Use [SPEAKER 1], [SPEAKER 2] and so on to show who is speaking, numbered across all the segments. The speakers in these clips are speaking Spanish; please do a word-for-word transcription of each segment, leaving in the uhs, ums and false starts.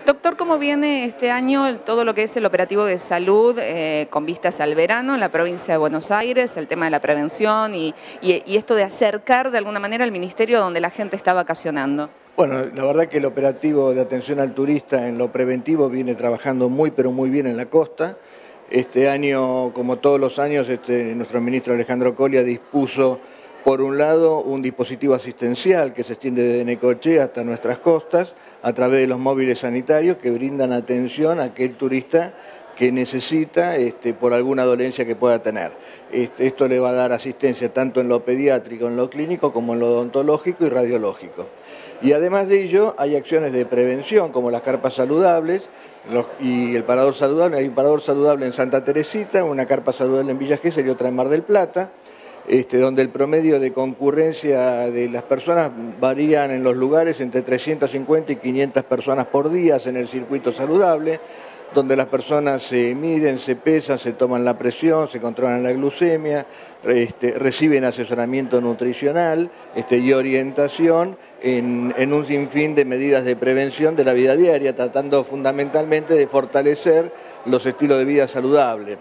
[SPEAKER 1] Doctor, ¿cómo viene este año todo lo que es el operativo de salud eh, con vistas al verano en la provincia de Buenos Aires, el tema de la prevención y, y, y esto de acercar de alguna manera al ministerio donde la gente está vacacionando?
[SPEAKER 2] Bueno, la verdad que el operativo de atención al turista en lo preventivo viene trabajando muy pero muy bien en la costa. Este año, como todos los años, este, nuestro ministro Alejandro Colia dispuso, por un lado, un dispositivo asistencial que se extiende desde Necochea hasta nuestras costas a través de los móviles sanitarios que brindan atención a aquel turista que necesita este, por alguna dolencia que pueda tener. Este, esto le va a dar asistencia tanto en lo pediátrico, en lo clínico, como en lo odontológico y radiológico. Y además de ello, hay acciones de prevención, como las carpas saludables los, y el parador saludable. Hay un parador saludable en Santa Teresita, una carpa saludable en Villa Gesell y otra en Mar del Plata, este, donde el promedio de concurrencia de las personas varían en los lugares entre trescientas cincuenta y quinientas personas por día en el circuito saludable, donde las personas se miden, se pesan, se toman la presión, se controlan la glucemia, este, reciben asesoramiento nutricional este, y orientación en, en un sinfín de medidas de prevención de la vida diaria, tratando fundamentalmente de fortalecer los estilos de vida saludables.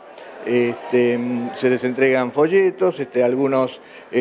[SPEAKER 2] Este, se les entregan folletos, este, algunos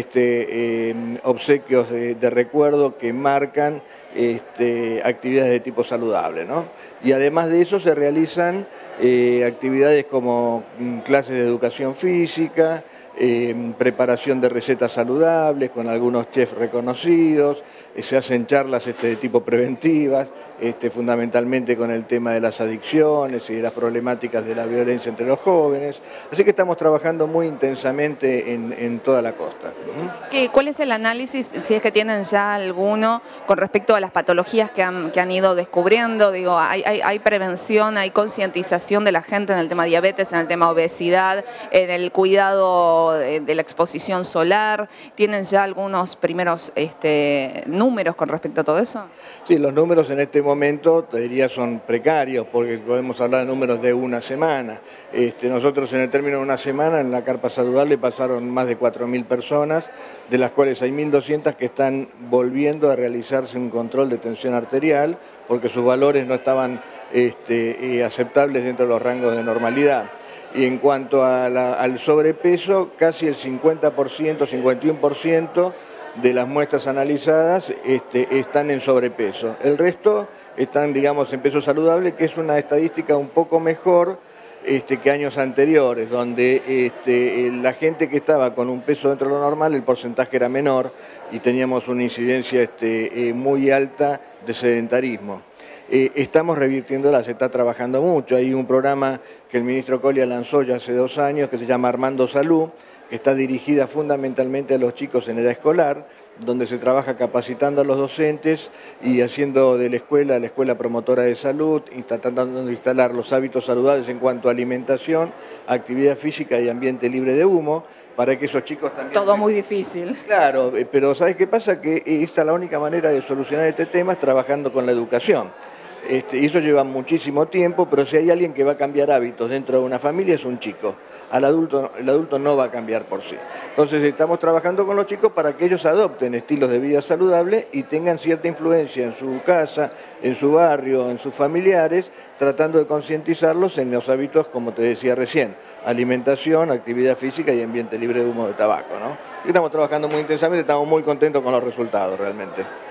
[SPEAKER 2] este, eh, obsequios de, de recuerdo que marcan este, actividades de tipo saludable, ¿no? Y además de eso se realizan eh, actividades como clases de educación física, eh, preparación de recetas saludables con algunos chefs reconocidos, eh, se hacen charlas este, de tipo preventivas, este, fundamentalmente con el tema de las adicciones y de las problemáticas de la violencia entre los jóvenes. Así que estamos trabajando muy intensamente en, en toda la costa.
[SPEAKER 1] ¿Qué, ¿Cuál es el análisis, si es que tienen ya alguno, con respecto a las patologías que han, que han ido descubriendo? Digo, hay, hay, hay prevención, hay concientización de la gente en el tema diabetes, en el tema obesidad, en el cuidado de, de la exposición solar. ¿Tienen ya algunos primeros este, números con respecto a todo eso?
[SPEAKER 2] Sí, los números en este momento, te diría, son precarios, porque podemos hablar de números de una semana. Este, nosotros en el término de una semana en la carpa saludable pasaron más de cuatro mil personas, de las cuales hay mil doscientas que están volviendo a realizarse un control de tensión arterial, porque sus valores no estaban este, eh, aceptables dentro de los rangos de normalidad. Y en cuanto a la, al sobrepeso, casi el cincuenta por ciento, cincuenta y uno por ciento de las muestras analizadas este, están en sobrepeso. El resto están, digamos, en peso saludable, que es una estadística un poco mejor este, que años anteriores, donde este, la gente que estaba con un peso dentro de lo normal, el porcentaje era menor y teníamos una incidencia este, eh, muy alta de sedentarismo. Eh, estamos revirtiéndola, se está trabajando mucho. Hay un programa que el ministro Colia lanzó ya hace dos años que se llama Armando Salud, que está dirigida fundamentalmente a los chicos en edad escolar, donde se trabaja capacitando a los docentes y haciendo de la escuela la escuela promotora de salud, y tratando de instalar los hábitos saludables en cuanto a alimentación, actividad física y ambiente libre de humo, para que esos chicos también...
[SPEAKER 1] Todo muy difícil.
[SPEAKER 2] Claro, pero ¿sabes qué pasa? Que esta es la única manera de solucionar este tema, es trabajando con la educación. Este, y eso lleva muchísimo tiempo, pero si hay alguien que va a cambiar hábitos dentro de una familia es un chico. Al adulto, el adulto no va a cambiar por sí. Entonces estamos trabajando con los chicos para que ellos adopten estilos de vida saludables y tengan cierta influencia en su casa, en su barrio, en sus familiares, tratando de concientizarlos en los hábitos, como te decía recién, alimentación, actividad física y ambiente libre de humo de tabaco, ¿no? Y estamos trabajando muy intensamente, estamos muy contentos con los resultados realmente.